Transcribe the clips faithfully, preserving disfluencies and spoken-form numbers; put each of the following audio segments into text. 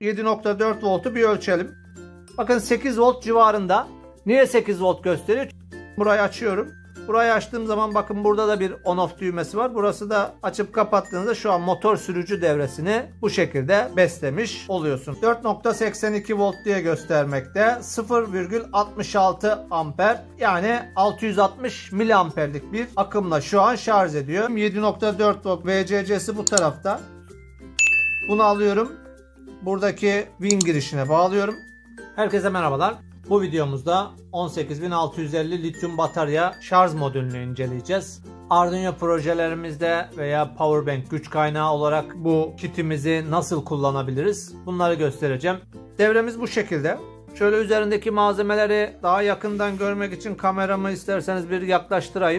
yedi nokta dört voltu bir ölçelim. Bakın sekiz volt civarında. Niye sekiz volt gösteriyor? Burayı açıyorum. Burayı açtığım zaman bakın burada da bir on off düğmesi var. Burası da açıp kapattığınızda şu an motor sürücü devresini bu şekilde beslemiş oluyorsun. dört nokta seksen iki volt diye göstermekte. sıfır virgül altmış altı amper yani altı yüz altmış miliamperlik bir akımla şu an şarj ediyor. yedi nokta dört volt V C C'si bu tarafta. Bunu alıyorum. Buradaki win girişine bağlıyorum. Herkese merhabalar. Bu videomuzda on sekiz bin altı yüz elli lityum batarya şarj modülünü inceleyeceğiz. Arduino projelerimizde veya powerbank güç kaynağı olarak bu kitimizi nasıl kullanabiliriz? Bunları göstereceğim. Devremiz bu şekilde. Şöyle üzerindeki malzemeleri daha yakından görmek için kameramı isterseniz bir yaklaştırayım.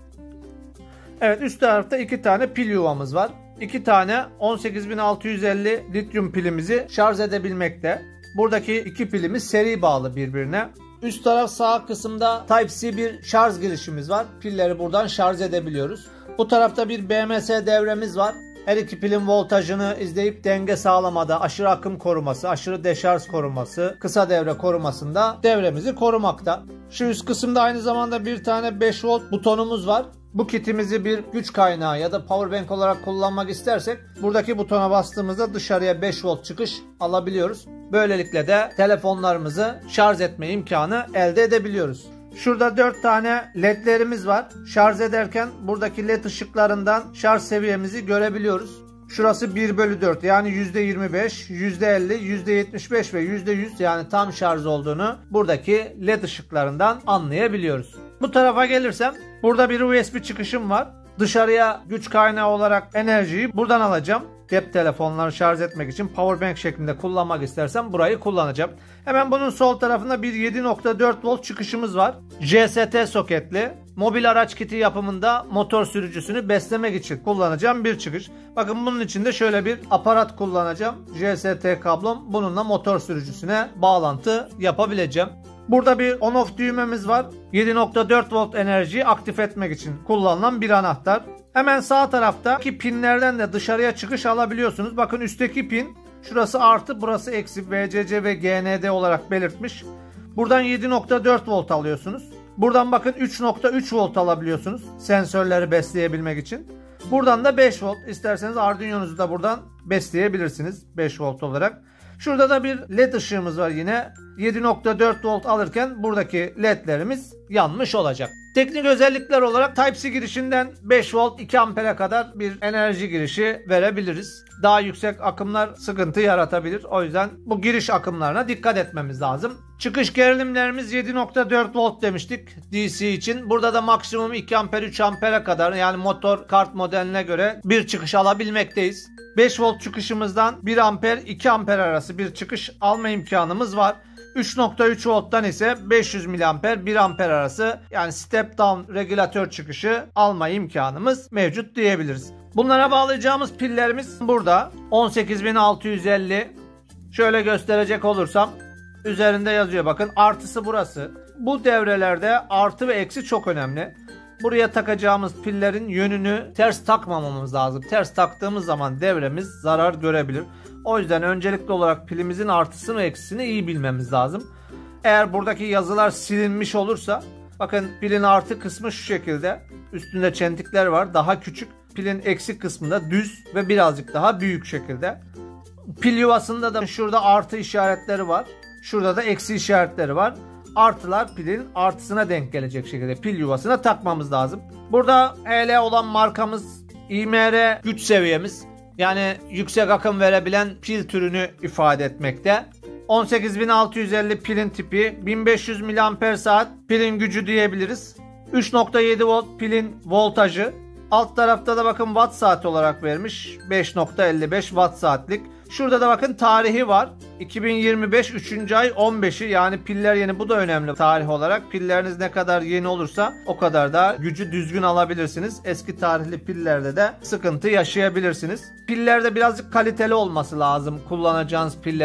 Evet, üst tarafta iki tane pil yuvamız var. iki tane on sekiz bin altı yüz elli lityum pilimizi şarj edebilmekte. Buradaki iki pilimiz seri bağlı birbirine. Üst taraf sağ kısımda Type-C bir şarj girişimiz var. Pilleri buradan şarj edebiliyoruz. Bu tarafta bir B M S devremiz var. Her iki pilin voltajını izleyip denge sağlamada, aşırı akım koruması, aşırı deşarj koruması, kısa devre korumasında devremizi korumakta. Şu üst kısımda aynı zamanda bir tane beş volt butonumuz var. Bu kitimizi bir güç kaynağı ya da powerbank olarak kullanmak istersek buradaki butona bastığımızda dışarıya beş volt çıkış alabiliyoruz. Böylelikle de telefonlarımızı şarj etme imkanı elde edebiliyoruz. Şurada dört tane ledlerimiz var. Şarj ederken buradaki led ışıklarından şarj seviyemizi görebiliyoruz. Şurası bir bölü dört yani yüzde yirmi beş, yüzde elli, yüzde yetmiş beş ve yüzde yüz yani tam şarj olduğunu buradaki led ışıklarından anlayabiliyoruz. Bu tarafa gelirsem burada bir U S B çıkışım var. Dışarıya güç kaynağı olarak enerjiyi buradan alacağım. Cep telefonlarını şarj etmek için powerbank şeklinde kullanmak istersem burayı kullanacağım. Hemen bunun sol tarafında bir yedi nokta dört volt çıkışımız var. J S T soketli. Mobil araç kiti yapımında motor sürücüsünü beslemek için kullanacağım bir çıkış. Bakın bunun için de şöyle bir aparat kullanacağım. J S T kablom, bununla motor sürücüsüne bağlantı yapabileceğim. Burada bir on off düğmemiz var. yedi nokta dört volt enerjiyi aktif etmek için kullanılan bir anahtar. Hemen sağ taraftaki pinlerden de dışarıya çıkış alabiliyorsunuz. Bakın üstteki pin, şurası artı, burası eksi, V C C ve G N D olarak belirtmiş. Buradan yedi nokta dört volt alıyorsunuz. Buradan bakın üç nokta üç volt alabiliyorsunuz sensörleri besleyebilmek için. Buradan da beş volt, isterseniz Arduino'nuzu da buradan besleyebilirsiniz beş volt olarak. Şurada da bir led ışığımız var yine. yedi nokta dört volt alırken buradaki ledlerimiz yanmış olacak. Teknik özellikler olarak Type-C girişinden beş volt iki ampere kadar bir enerji girişi verebiliriz. Daha yüksek akımlar sıkıntı yaratabilir. O yüzden bu giriş akımlarına dikkat etmemiz lazım. Çıkış gerilimlerimiz yedi nokta dört volt demiştik D C için. Burada da maksimum iki amper üç ampere kadar, yani motor kart modeline göre bir çıkış alabilmekteyiz. beş volt çıkışımızdan bir amper iki amper arası bir çıkış alma imkanımız var. üç nokta üç volttan ise beş yüz miliamper bir amper arası, yani step down regülatör çıkışı alma imkanımız mevcut diyebiliriz. Bunlara bağlayacağımız pillerimiz burada. on sekiz bin altı yüz elli. Şöyle gösterecek olursam üzerinde yazıyor, bakın artısı burası. Bu devrelerde artı ve eksi çok önemli. Buraya takacağımız pillerin yönünü ters takmamamız lazım. Ters taktığımız zaman devremiz zarar görebilir. O yüzden öncelikli olarak pilimizin artısını ve eksisini iyi bilmemiz lazım. Eğer buradaki yazılar silinmiş olursa, bakın pilin artı kısmı şu şekilde. Üstünde çentikler var, daha küçük. Pilin eksik kısmında düz ve birazcık daha büyük şekilde. Pil yuvasında da şurada artı işaretleri var. Şurada da eksi işaretleri var. Artılar pilin artısına denk gelecek şekilde pil yuvasına takmamız lazım. Burada H L olan markamız, I M R güç seviyemiz, yani yüksek akım verebilen pil türünü ifade etmekte. on sekiz bin altı yüz elli pilin tipi, bin beş yüz miliamper saat pilin gücü diyebiliriz. üç nokta yedi volt pilin voltajı. Alt tarafta da bakın watt saat olarak vermiş. beş nokta elli beş watt saatlik. Şurada da bakın tarihi var. iki bin yirmi beş üçüncü ay on beşi, yani piller yeni, bu da önemli tarih olarak. Pilleriniz ne kadar yeni olursa o kadar da gücü düzgün alabilirsiniz. Eski tarihli pillerde de sıkıntı yaşayabilirsiniz. Pillerde birazcık kaliteli olması lazım kullanacağınız pillerin.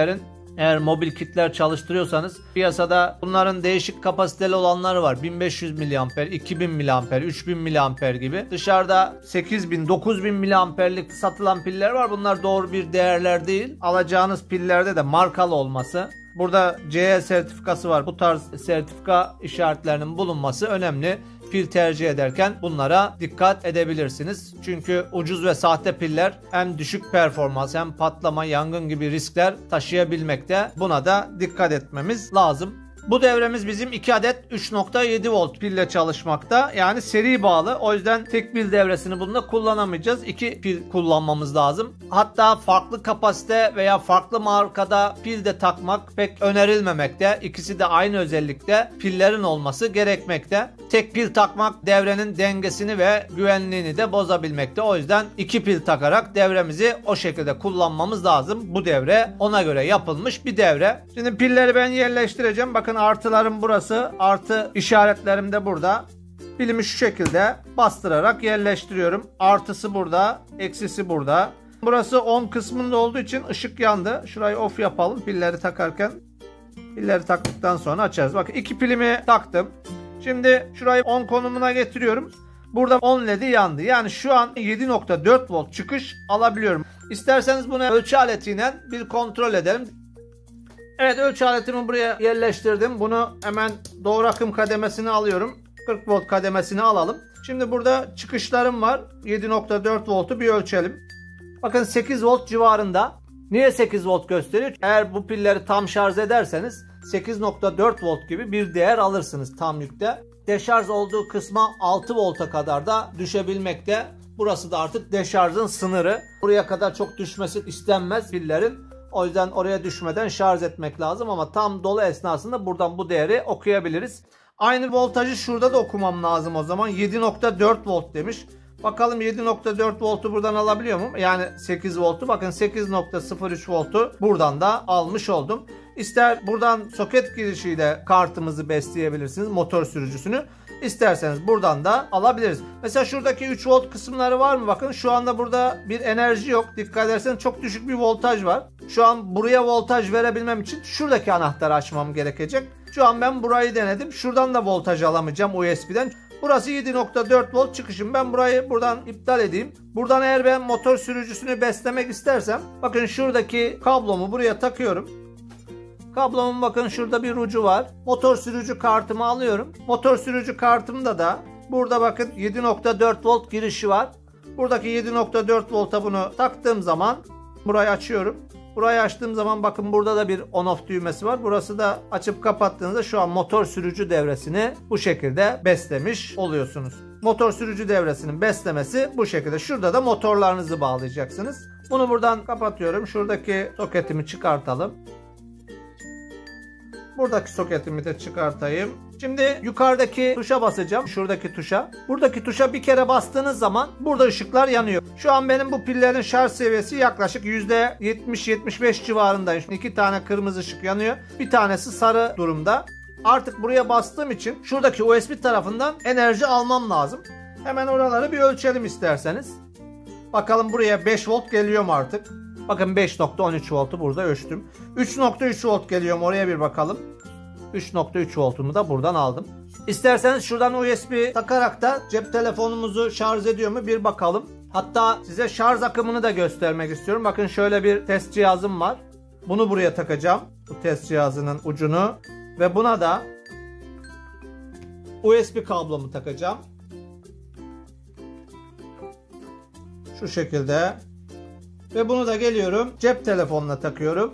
Eğer mobil kitler çalıştırıyorsanız piyasada bunların değişik kapasiteli olanları var. bin beş yüz miliamper, iki bin miliamper, üç bin miliamper gibi. Dışarıda sekiz bin, dokuz bin miliamperlik satılan piller var. Bunlar doğru bir değerler değil. Alacağınız pillerde de markalı olması. Burada C E sertifikası var. Bu tarz sertifika işaretlerinin bulunması önemli. Pil tercih ederken bunlara dikkat edebilirsiniz. Çünkü ucuz ve sahte piller hem düşük performans hem patlama, yangın gibi riskler taşıyabilmekte. Buna da dikkat etmemiz lazım. Bu devremiz bizim iki adet üç nokta yedi volt pille çalışmakta. Yani seri bağlı. O yüzden tek pil devresini bunda kullanamayacağız. İki pil kullanmamız lazım. Hatta farklı kapasite veya farklı markada pil de takmak pek önerilmemekte. İkisi de aynı özellikte pillerin olması gerekmekte. Tek pil takmak devrenin dengesini ve güvenliğini de bozabilmekte. O yüzden iki pil takarak devremizi o şekilde kullanmamız lazım. Bu devre ona göre yapılmış bir devre. Şimdi pilleri ben yerleştireceğim. Bakın artılarım burası. Artı işaretlerim de burada. Pilimi şu şekilde bastırarak yerleştiriyorum. Artısı burada. Eksisi burada. Burası on kısmında olduğu için ışık yandı. Şurayı off yapalım pilleri takarken. Pilleri taktıktan sonra açarız. Bakın iki pilimi taktım. Şimdi şurayı on konumuna getiriyorum. Burada on ledi yandı. Yani şu an yedi nokta dört volt çıkış alabiliyorum. İsterseniz bunu ölçü aletiyle bir kontrol edelim. Evet, ölçü aletimi buraya yerleştirdim. Bunu hemen doğru akım kademesini alıyorum. kırk volt kademesini alalım. Şimdi burada çıkışlarım var. yedi nokta dört voltu bir ölçelim. Bakın sekiz volt civarında. Niye sekiz volt gösteriyor? Eğer bu pilleri tam şarj ederseniz sekiz nokta dört volt gibi bir değer alırsınız tam yükte. Deşarj olduğu kısma altı volta kadar da düşebilmekte. Burası da artık deşarjın sınırı. Buraya kadar çok düşmesi istenmez pillerin. O yüzden oraya düşmeden şarj etmek lazım ama tam dolu esnasında buradan bu değeri okuyabiliriz. Aynı voltajı şurada da okumam lazım o zaman. yedi nokta dört volt demiş. Bakalım yedi nokta dört voltu buradan alabiliyor muyum? Yani sekiz voltu. Bakın sekiz nokta sıfır üç voltu buradan da almış oldum. İster buradan soket girişiyle kartımızı besleyebilirsiniz, motor sürücüsünü. İsterseniz buradan da alabiliriz. Mesela şuradaki üç volt kısımları var mı? Bakın şu anda burada bir enerji yok. Dikkat ederseniz çok düşük bir voltaj var. Şu an buraya voltaj verebilmem için şuradaki anahtarı açmam gerekecek. Şu an ben burayı denedim. Şuradan da voltaj alamayacağım U S B'den. Burası yedi nokta dört volt çıkışım. Ben burayı buradan iptal edeyim. Buradan eğer ben motor sürücüsünü beslemek istersem bakın şuradaki kablomu buraya takıyorum. Kablomun bakın şurada bir ucu var. Motor sürücü kartımı alıyorum. Motor sürücü kartımda da burada bakın yedi nokta dört volt girişi var. Buradaki yedi nokta dört volta bunu taktığım zaman burayı açıyorum. Burayı açtığım zaman bakın burada da bir on off düğmesi var. Burası da açıp kapattığınızda şu an motor sürücü devresini bu şekilde beslemiş oluyorsunuz. Motor sürücü devresinin beslemesi bu şekilde. Şurada da motorlarınızı bağlayacaksınız. Bunu buradan kapatıyorum. Şuradaki soketimi çıkartalım. Buradaki soketimi de çıkartayım. Şimdi yukarıdaki tuşa basacağım. Şuradaki tuşa. Buradaki tuşa bir kere bastığınız zaman burada ışıklar yanıyor. Şu an benim bu pillerin şarj seviyesi yaklaşık yüzde yetmiş yetmiş beş civarındayım. İki tane kırmızı ışık yanıyor. Bir tanesi sarı durumda. Artık buraya bastığım için şuradaki U S B tarafından enerji almam lazım. Hemen oraları bir ölçelim isterseniz. Bakalım buraya beş volt geliyor mu artık? Bakın beş nokta on üç voltu burada ölçtüm. üç nokta üç volt geliyor mu? Oraya bir bakalım. üç nokta üç voltumu da buradan aldım. İsterseniz şuradan U S B takarak da cep telefonumuzu şarj ediyor mu bir bakalım. Hatta size şarj akımını da göstermek istiyorum. Bakın şöyle bir test cihazım var. Bunu buraya takacağım. Bu test cihazının ucunu. Ve buna da U S B kablomu takacağım. Şu şekilde. Ve bunu da geliyorum cep telefonuna takıyorum.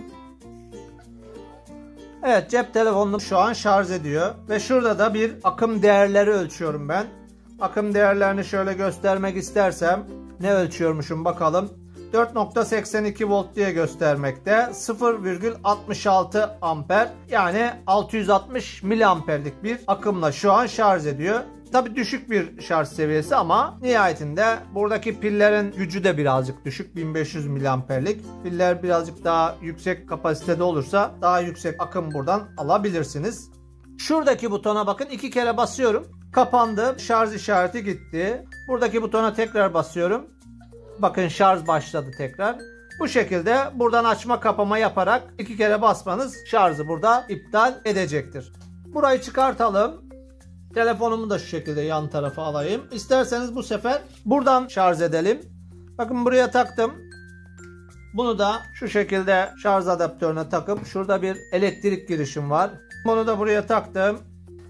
Evet, cep telefonum şu an şarj ediyor. Ve şurada da bir akım değerleri ölçüyorum ben. Akım değerlerini şöyle göstermek istersem ne ölçüyormuşum bakalım. dört nokta seksen iki volt diye göstermekte. sıfır virgül altmış altı amper yani altı yüz altmış miliamperlik bir akımla şu an şarj ediyor. Tabi düşük bir şarj seviyesi ama nihayetinde buradaki pillerin gücü de birazcık düşük. bin beş yüz miliamperlik. Piller birazcık daha yüksek kapasitede olursa daha yüksek akım buradan alabilirsiniz. Şuradaki butona bakın, iki kere basıyorum. Kapandı. Şarj işareti gitti. Buradaki butona tekrar basıyorum. Bakın şarj başladı tekrar. Bu şekilde buradan açma kapama yaparak iki kere basmanız şarjı burada iptal edecektir. Burayı çıkartalım. Telefonumu da şu şekilde yan tarafa alayım. İsterseniz bu sefer buradan şarj edelim. Bakın buraya taktım. Bunu da şu şekilde şarj adaptörüne takıp şurada bir elektrik girişim var. Bunu da buraya taktım.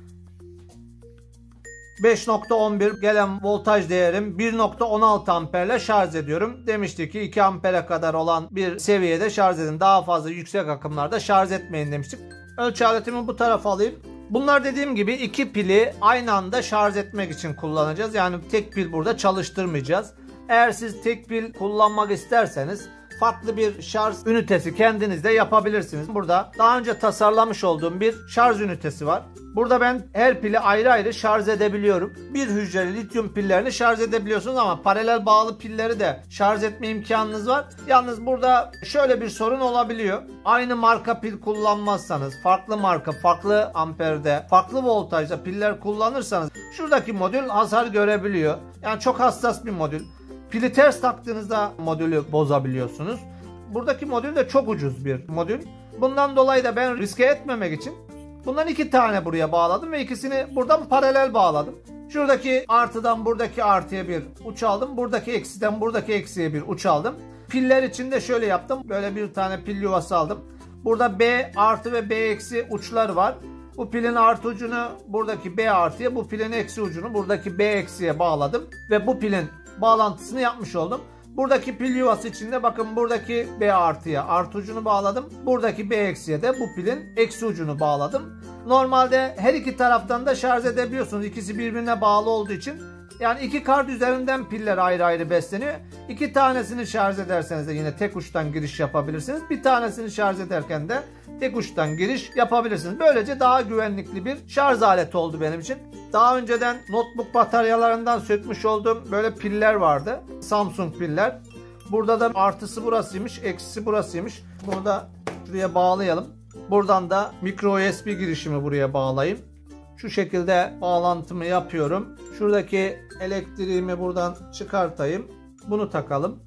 beş nokta on bir gelen voltaj değerim bir nokta on altı amperle şarj ediyorum. Demiştik ki iki ampere kadar olan bir seviyede şarj edin. Daha fazla yüksek akımlarda şarj etmeyin demiştik. Ölçü aletimi bu tarafa alayım. Bunlar dediğim gibi iki pili aynı anda şarj etmek için kullanacağız. Yani tek pil burada çalıştırmayacağız. Eğer siz tek pil kullanmak isterseniz farklı bir şarj ünitesi kendiniz de yapabilirsiniz. Burada daha önce tasarlamış olduğum bir şarj ünitesi var. Burada ben her pili ayrı ayrı şarj edebiliyorum. Bir hücreli lityum pillerini şarj edebiliyorsunuz ama paralel bağlı pilleri de şarj etme imkanınız var. Yalnız burada şöyle bir sorun olabiliyor. Aynı marka pil kullanmazsanız, farklı marka, farklı amperde, farklı voltajda piller kullanırsanız şuradaki modül hasar görebiliyor. Yani çok hassas bir modül. Pili ters taktığınızda modülü bozabiliyorsunuz. Buradaki modül de çok ucuz bir modül. Bundan dolayı da ben riske etmemek için bundan iki tane buraya bağladım ve ikisini buradan paralel bağladım. Şuradaki artıdan buradaki artıya bir uç aldım. Buradaki eksiden buradaki eksiye bir uç aldım. Piller için de şöyle yaptım. Böyle bir tane pil yuvası aldım. Burada B artı ve B eksi uçlar var. Bu pilin artı ucunu buradaki B artıya, bu pilin eksi ucunu buradaki B eksiye bağladım. Ve bu pilin bağlantısını yapmış oldum. Buradaki pil yuvası içinde bakın buradaki B artıya artı ucunu bağladım. Buradaki B eksiye de bu pilin eksi ucunu bağladım. Normalde her iki taraftan da şarj edebiliyorsunuz. İkisi birbirine bağlı olduğu için. Yani iki kart üzerinden piller ayrı ayrı besleniyor. İki tanesini şarj ederseniz de yine tek uçtan giriş yapabilirsiniz. Bir tanesini şarj ederken de tek uçtan giriş yapabilirsiniz. Böylece daha güvenlikli bir şarj aleti oldu benim için. Daha önceden notebook bataryalarından sökmüş olduğum böyle piller vardı. Samsung piller. Burada da artısı burasıymış, eksisi burasıymış. Bunu da şuraya bağlayalım. Buradan da micro U S B girişimi buraya bağlayayım. Şu şekilde bağlantımı yapıyorum. Şuradaki elektriğimi buradan çıkartayım. Bunu takalım.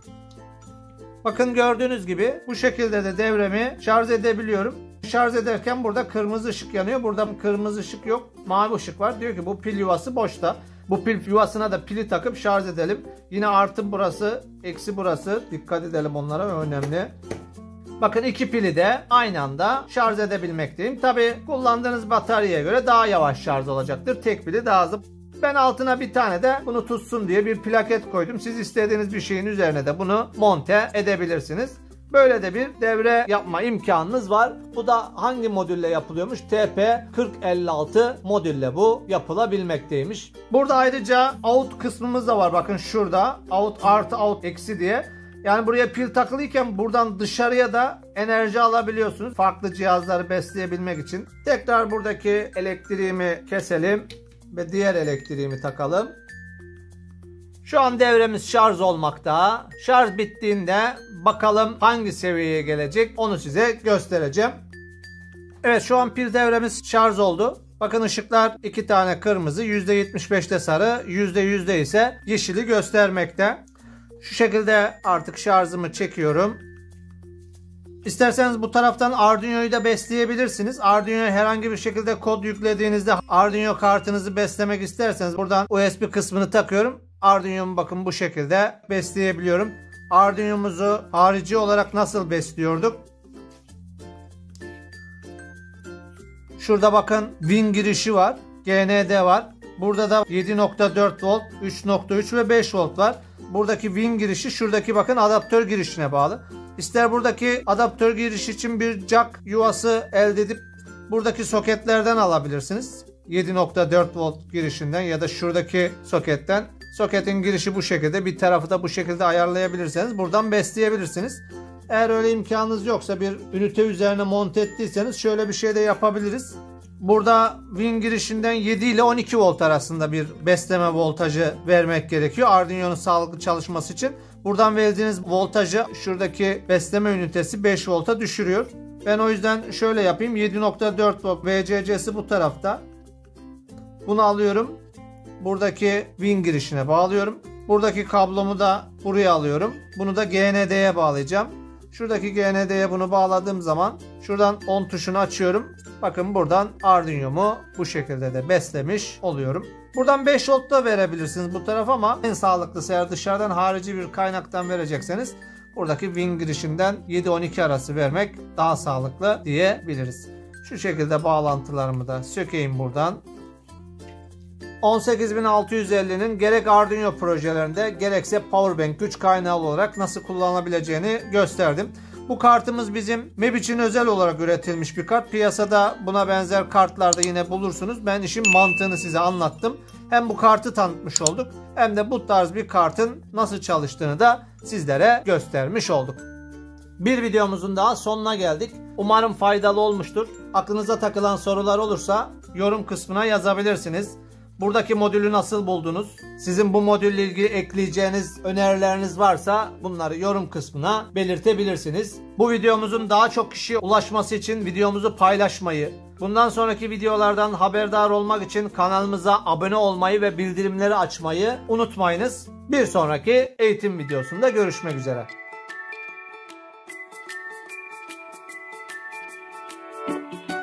Bakın gördüğünüz gibi bu şekilde de devremi şarj edebiliyorum. Şarj ederken burada kırmızı ışık yanıyor. Burada kırmızı ışık yok. Mavi ışık var. Diyor ki bu pil yuvası boşta. Bu pil yuvasına da pili takıp şarj edelim. Yine artı burası, eksi burası. Dikkat edelim onlara, önemli. Bakın iki pili de aynı anda şarj edebilmekteyim. Tabi kullandığınız bataryaya göre daha yavaş şarj olacaktır. Tek pili daha hızlı. Ben altına bir tane de bunu tutsun diye bir plaket koydum. Siz istediğiniz bir şeyin üzerine de bunu monte edebilirsiniz. Böyle de bir devre yapma imkanınız var. Bu da hangi modülle yapılıyormuş? T P kırk elli altı modülle bu yapılabilmekteymiş. Burada ayrıca out kısmımız da var. Bakın şurada out artı out eksi diye. Yani buraya pil takılıyken buradan dışarıya da enerji alabiliyorsunuz. Farklı cihazları besleyebilmek için. Tekrar buradaki elektriğimi keselim ve diğer elektriğimi takalım. Şu an devremiz şarj olmakta. Şarj bittiğinde bakalım hangi seviyeye gelecek onu size göstereceğim. Evet, şu an pil devremiz şarj oldu. Bakın ışıklar iki tane kırmızı, yüzde yetmiş beşte sarı, yüzde yüzde ise yeşili göstermekte. Şu şekilde artık şarjımı çekiyorum. İsterseniz bu taraftan Arduino'yu da besleyebilirsiniz. Arduino'ya herhangi bir şekilde kod yüklediğinizde Arduino kartınızı beslemek isterseniz buradan U S B kısmını takıyorum. Arduino'mu bakın bu şekilde besleyebiliyorum. Arduino'muzu harici olarak nasıl besliyorduk? Şurada bakın Win girişi var. G N D var. Burada da yedi nokta dört volt, üç nokta üç ve beş volt var. Buradaki Win girişi şuradaki bakın adaptör girişine bağlı. İster buradaki adaptör girişi için bir jack yuvası elde edip buradaki soketlerden alabilirsiniz. yedi nokta dört volt girişinden ya da şuradaki soketten. Soketin girişi bu şekilde, bir tarafı da bu şekilde ayarlayabilirseniz buradan besleyebilirsiniz. Eğer öyle imkanınız yoksa bir ünite üzerine monte ettiyseniz şöyle bir şey de yapabiliriz. Burada Win girişinden yedi ile on iki volt arasında bir besleme voltajı vermek gerekiyor Arduino'nun sağlıklı çalışması için. Buradan verdiğiniz voltajı şuradaki besleme ünitesi beş volta düşürüyor. Ben o yüzden şöyle yapayım. yedi nokta dört volt V C C'si bu tarafta. Bunu alıyorum. Buradaki Win girişine bağlıyorum. Buradaki kablomu da buraya alıyorum. Bunu da G N D'ye bağlayacağım. Şuradaki G N D'ye bunu bağladığım zaman şuradan on tuşunu açıyorum. Bakın buradan Arduino'mu bu şekilde de beslemiş oluyorum. Buradan beş volt da verebilirsiniz bu tarafa ama en sağlıklısı eğer dışarıdan harici bir kaynaktan verecekseniz buradaki win girişinden yedi on iki arası vermek daha sağlıklı diyebiliriz. Şu şekilde bağlantılarımı da sökeyim buradan. on sekiz bin altı yüz ellinin gerek Arduino projelerinde gerekse powerbank güç kaynağı olarak nasıl kullanılabileceğini gösterdim. Bu kartımız bizim M E B için özel olarak üretilmiş bir kart. Piyasada buna benzer kartlarda yine bulursunuz. Ben işin mantığını size anlattım. Hem bu kartı tanıtmış olduk hem de bu tarz bir kartın nasıl çalıştığını da sizlere göstermiş olduk. Bir videomuzun daha sonuna geldik. Umarım faydalı olmuştur. Aklınıza takılan sorular olursa yorum kısmına yazabilirsiniz. Buradaki modülü nasıl buldunuz? Sizin bu modülle ilgili ekleyeceğiniz önerileriniz varsa bunları yorum kısmına belirtebilirsiniz. Bu videomuzun daha çok kişiye ulaşması için videomuzu paylaşmayı, bundan sonraki videolardan haberdar olmak için kanalımıza abone olmayı ve bildirimleri açmayı unutmayınız. Bir sonraki eğitim videosunda görüşmek üzere.